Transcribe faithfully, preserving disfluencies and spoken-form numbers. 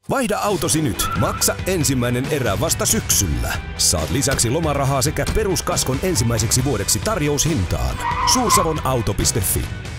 Vaihda autosi nyt. Maksa ensimmäinen erä vasta syksyllä. Saat lisäksi lomarahaa sekä peruskaskon ensimmäiseksi vuodeksi tarjoushintaan. Suursavonauto piste fi